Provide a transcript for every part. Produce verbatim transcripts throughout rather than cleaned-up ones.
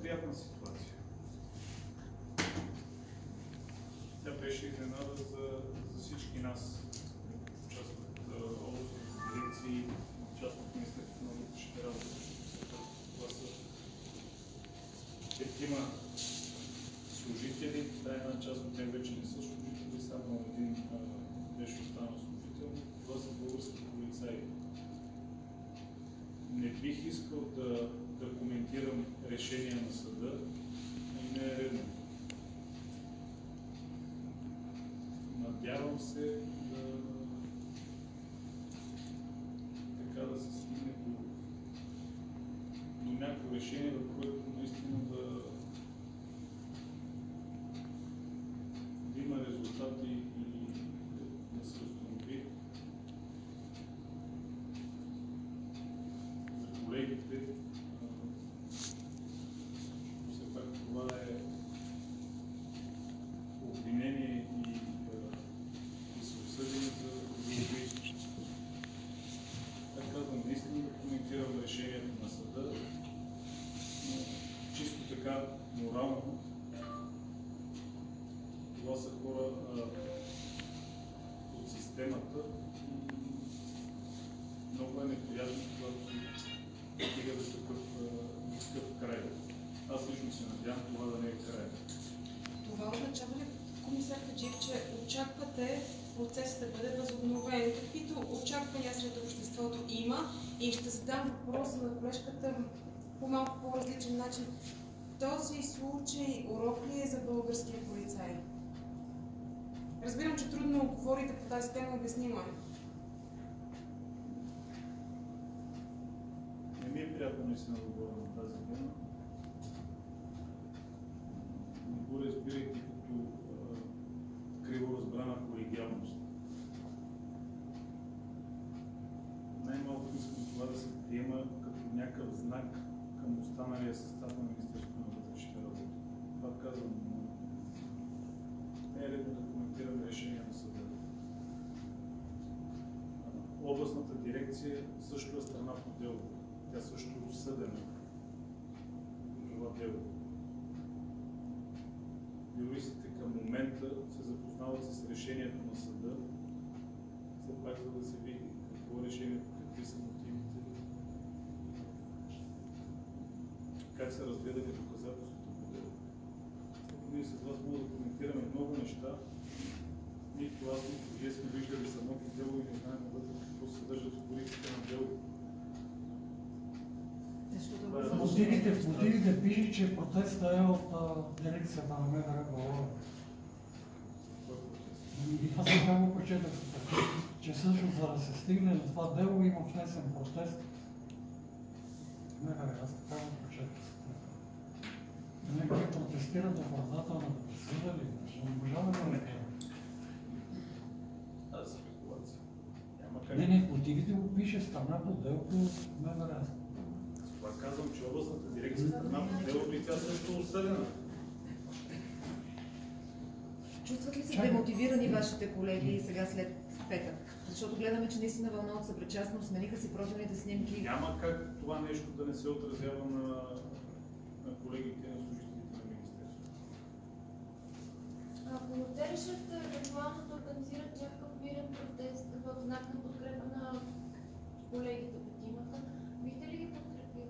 неприятна ситуация. Тя беше изненада за, за всички нас, част от областните дирекции, част от Министерството на вътрешните работи. Това са петима служители, да, една част от тях вече не са служители, само един а, беше останал служител. Това са български полицаи. Не бих искал да, да коментирам решение на съда и не е редно. Надявам се да, така да се стигне до, до някакво решение, в което наистина да, да има резултати и да се установи за колегите. Все пак това е обвинение и осъдени за убийство. Така казвам, наистина да коментирам решението на съда, но чисто така морално. Това са хора а, от системата и много е неприятно, когато се стига до такъв, такъв край. Аз лично се надявам това да не е край. Това означава ли, комисар Хаджиев, че очаквате процесът да бъде възобновен, каквито очаквания сред обществото има, и ще задам въпроса на колежката по малко по-различен начин. Този случай урок ли е за българския полицай? Разбирам, че трудно говорите по тази тема, обяснимо е. Не ми е приятно наистина да говоря на тази тема. Не го разбирайте като криво разбрана колегиалност. Най-малко искам това да се приема като някакъв знак към останалия състав на Министерството на вътрешните работи. Това казвам, не е редно да коментираме решение на съда. Областната дирекция също е страна по дело. Тя също е осъдена по това дело. Юристите към момента се запознават с решението на съда, все пак за да се види какво е решението, какви са мотивите, как са разгледани доказателството по дело. Ние с вас може да коментираме много неща, нито аз, нито вие сме виждали самото дело и не знаем вътре какво се съдържат в кориците на дело. В мотивите, в мотивите пише, че протестът е от а, дирекцията на МВР България. Аз сега го прочетах, че също за да се стигне до това дело има внесен протест. МВР, аз така го прочетах. Някой протестират оправдателната присъда ли? Не можа да не кажа. Тази спекулация. Не, не, в мотивите го пише страна по делото МВР. Това казвам, че областната дирекция страна по делото и тя също е осъдена. Чувстват ли се демотивирани вашите колеги сега след петък? Защото гледаме, че наистина вълна от съпричастност, смениха си профилните снимки. Няма как това нещо да не се отразява на, на колегите, на служителите на Министерството. Ако те решат евентуално да организират някакъв мирен протест в знак на подкрепа на колегите петимата, бихте ли ги подкрепили?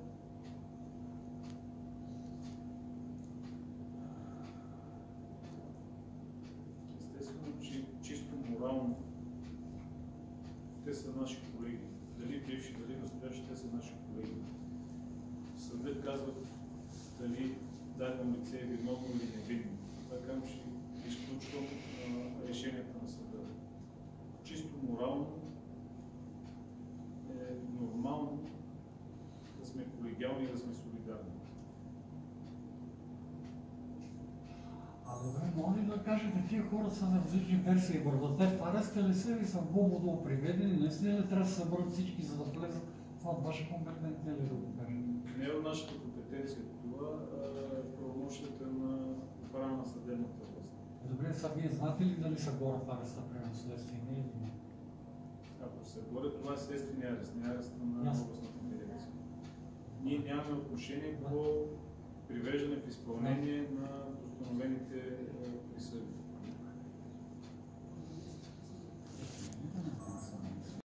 Естествено, че чисто морално те са наши колеги. Дали бивши, дали настоящи, те са наши колеги. Съдът казва дали дадено лице е виновно или невинно. Така ще изключвам а, решението на съда. Чисто морално е нормално да сме колегиални и да сме солидарни. А добре, може ли да кажете, тия хора са на различни версии върват. Те в ареста ли са или са бомбово приведени? Наистина ли трябва да се съберат всички, за да влезат? Това от ваша компетенция ли да го кажем? Не е от нашата компетенция. Това е в правомощията на охрана на съдебната власт. Добре, сега вие знаете ли дали са горе в ареста, примерно следствие? Не или не? Ако се горе, това е следствения арест, не е арест на областната дирекция. Ние нямаме отношение по привеждане в изпълнение на постановените е, присъди.